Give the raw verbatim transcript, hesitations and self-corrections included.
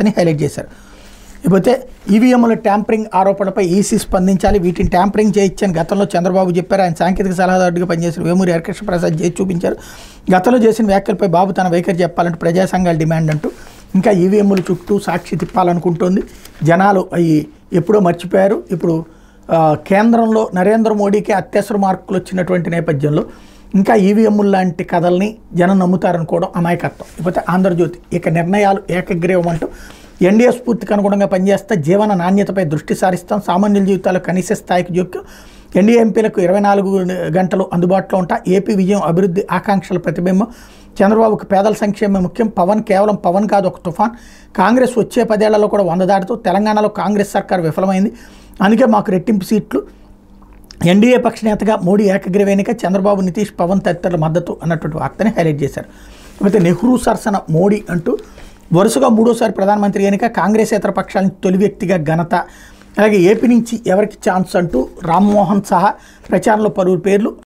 వార్తని హైలైట్ చేశారు. ఇకపోతే ఈవీఎంల ట్యాంపరింగ్ ఆరోపణలపై ఈసీ స్పందించాలి, వీటిని ట్యాంపరింగ్ చేయొచ్చని గతంలో చంద్రబాబు చెప్పారు. ఆయన సాంకేతిక సలహాదారుడిగా పనిచేసిన వేమూరి హరికృష్ణ ప్రసాద్ చేసి చూపించారు. గతంలో చేసిన వ్యాఖ్యలపై బాబు తన వైఖరి చెప్పాలంటూ ప్రజా సంఘాల డిమాండ్ అంటూ ఇంకా ఈవీఎంల చుట్టూ సాక్షి తిప్పాలనుకుంటోంది. జనాలు అవి ఎప్పుడో మర్చిపోయారు. ఇప్పుడు కేంద్రంలో నరేంద్ర మోడీకి అత్యవసర మార్కులు వచ్చినటువంటి నేపథ్యంలో ఇంకా ఈవీఎంల లాంటి కథల్ని జనం నమ్ముతారనుకోవడం అమాయకత్వం. ఇకపోతే ఆంధ్రజ్యోతి ఇక నిర్ణయాలు ఏకగ్రీవం అంటూ ఎన్డీఏ స్ఫూర్తికి అనుగుణంగా పనిచేస్తే జీవన నాణ్యతపై దృష్టి సారిస్తాం, సామాన్యుల జీవితాల్లో కనీస స్థాయికి జోక్యం, ఎన్డీఏ ఎంపీలకు ఇరవై నాలుగు గంటలు అందుబాటులో ఉంటా, ఏపీ విజయం అభివృద్ధి ఆకాంక్షల ప్రతిబింబం, చంద్రబాబుకు పేదల సంక్షేమం ముఖ్యం, పవన్ కేవలం పవన్ కాదు ఒక తుఫాన్, కాంగ్రెస్ వచ్చే పదేళ్లలో కూడా వంద దాటుతూ తెలంగాణలో కాంగ్రెస్ సర్కార్ విఫలమైంది, అందుకే మాకు రెట్టింపు సీట్లు, ఎన్డీఏ పక్షనేతగా మోడీ ఏకగ్రీవ ఎన్నిక, చంద్రబాబు నితీష్ పవన్ తదితరుల మద్దతు అన్నటువంటి వార్తని హైలైట్ చేశారు. అయితే నెహ్రూ సరసన మోడీ అంటూ వరుసగా మూడోసారి ప్రధానమంత్రి ఎన్నిక, కాంగ్రెసేతర పక్షానికి తొలి వ్యక్తిగా ఘనత, అలాగే ఏపీ నుంచి ఎవరికి ఛాన్స్ అంటూ రామ్మోహన్ సహా ప్రచారంలో పలువురు పేర్లు.